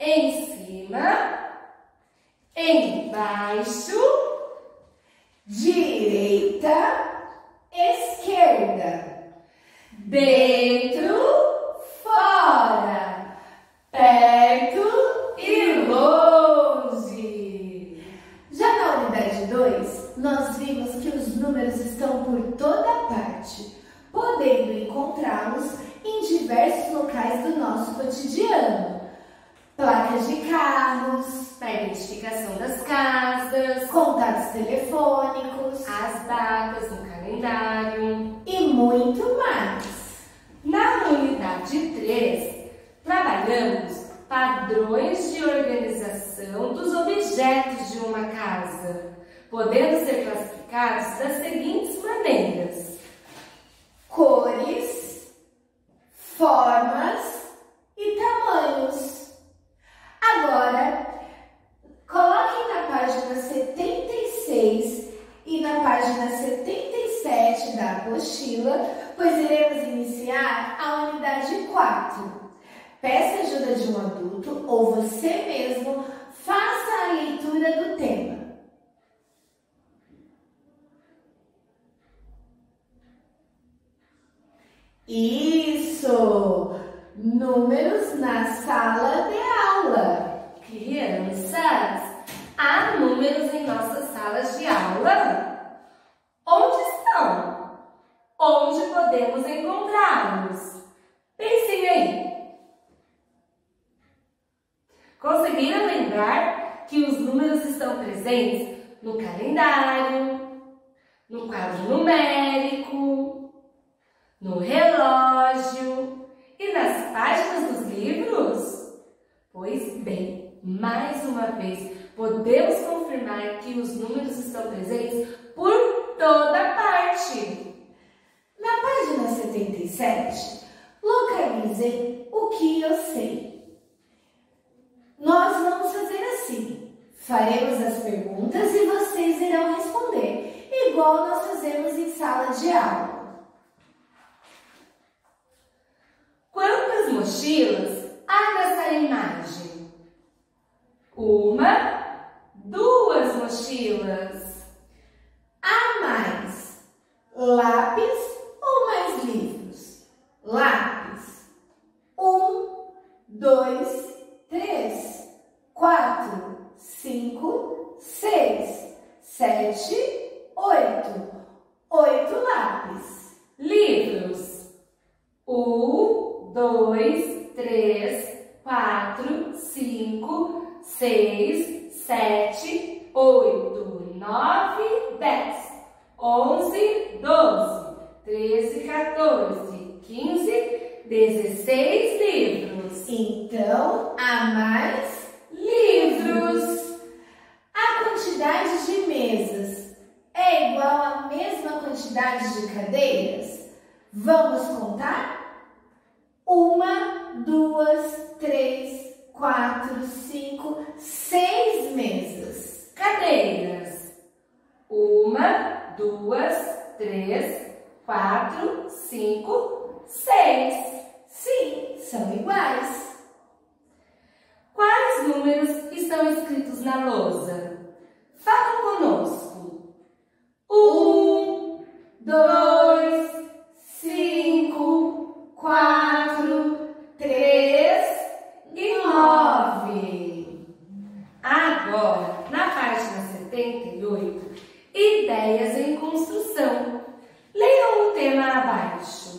em cima, embaixo, direita, esquerda, dentro, fora, perto e longe. Já na unidade 2, nós vimos que os números estão por toda parte, podendo encontrá-los em diversos locais do nosso cotidiano. Placas de carros, A identificação das casas, contatos telefônicos as datas no calendário. e muito mais. Na unidade 3, trabalhamos padrões de organização dos objetos de uma casa, podendo ser classificados das seguintes maneiras: Cores, formas e tamanhos. Agora, coloquem na página 76 e na página 77 da apostila, pois iremos iniciar a unidade 4. Peça ajuda de um adulto ou você mesmo faça a leitura do tema. Isso! Números na sala de aula. Crianças, há números em nossas salas de aula? Onde estão? Onde podemos encontrá-los? Pensem aí. Conseguiram lembrar que os números estão presentes no calendário, no quadro numérico, no relógio e nas páginas dos livros? Pois bem, mais uma vez, podemos confirmar que os números estão presentes por toda parte. Na página 77, localizem o que eu sei. Nós vamos fazer assim. Faremos as perguntas e vocês irão responder, igual nós fazemos em sala de aula. Quantas mochilas há nessa imagem? Uma, duas mochilas. Há mais lápis ou mais livros? Lápis. 1, 2, 3, 4, 5, 6, 7, 8. 8 lápis. Livros. 1, 2, 3, 4, 5, 6, 7, 8, 9, 10, 11, 12, 13, 14, 15, 16 livros. Então, há mais livros. A quantidade de mesas é igual à mesma quantidade de cadeiras? Vamos contar? 1, 2, 3, 4, 5, 6 mesas. Cadeiras. 1, 2, 3, 4, 5, 6. Sim, são iguais. Quais números estão escritos na lousa? Falam conosco. 1, 2, 5, 4, 3 e 9. Agora, na página 78, ideias em construção. Leiam o tema abaixo.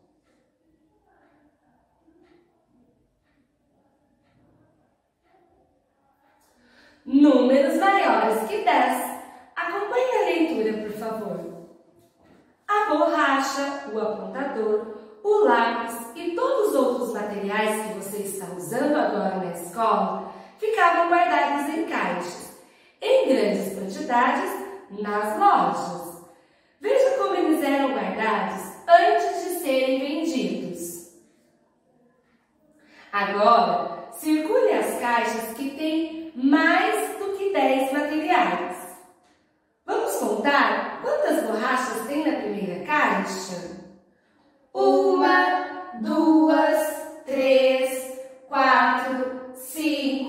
Números maiores que 10. Acompanhe a leitura, por favor. A borracha, o apontador, o lápis e todos os outros materiais que você está usando agora na escola ficavam guardados em caixas, em grandes quantidades, nas lojas. Veja como eles eram guardados antes de serem vendidos. Agora, circule as caixas que têm mais do que 10 materiais. Vamos contar quantas borrachas tem na primeira caixa? 1, 2, 3, 4, 5,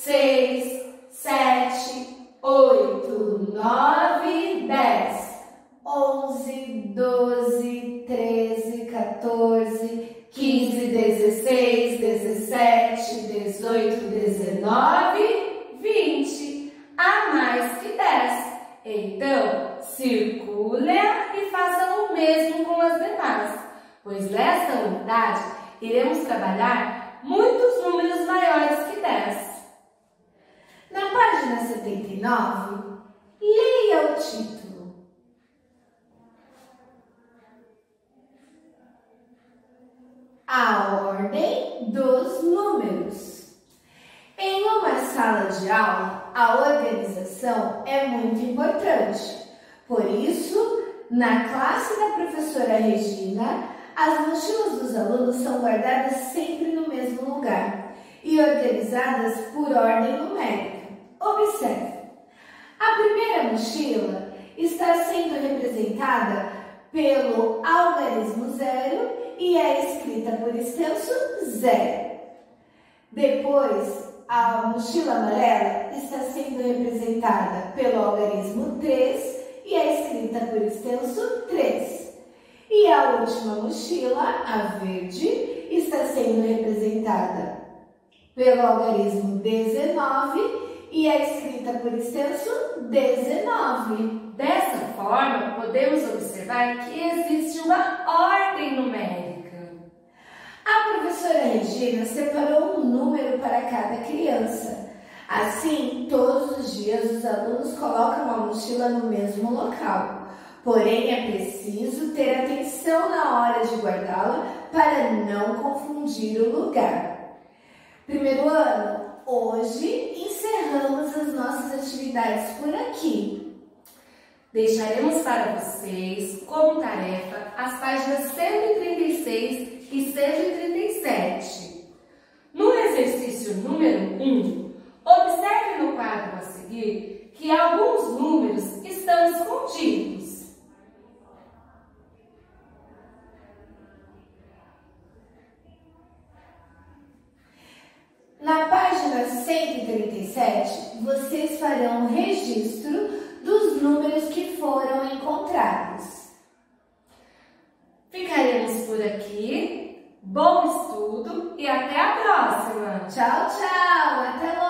6, 7, 8, 9, 10, 11, 12, 13, 14, 15, 16, 17, 18, 19, 20. Há mais que 10. Então, circulem e façam o mesmo com as demais, pois nesta unidade iremos trabalhar muitos números maiores que 10. Na página 79, leia o título. A ordem dos números. Em uma sala de aula, a organização é muito importante. Por isso, na classe da professora Regina, as mochilas dos alunos são guardadas sempre no mesmo lugar e organizadas por ordem numérica. Observe. A primeira mochila está sendo representada pelo algarismo 0 e é escrita por extenso 0. Depois, a mochila amarela está sendo representada pelo algarismo 3 e é escrita por extenso 3. E a última mochila, a verde, está sendo representada pelo algarismo 19 e é escrita por extenso 19. Dessa forma, podemos observar que existe uma ordem numérica. A professora Regina separou um número para cada criança. Assim, todos os dias os alunos colocam a mochila no mesmo local. Porém, é preciso ter atenção na hora de guardá-la para não confundir o lugar. Primeiro ano, hoje encerramos as nossas atividades por aqui. Deixaremos para vocês, como tarefa, as páginas 136 e 137. No exercício número 1, observe no quadro a seguir que alguns números estão escondidos. Na página 137, vocês farão um registro dos números que foram encontrados. Ficaremos por aqui. Bom estudo e até a próxima! Tchau, tchau! Até logo!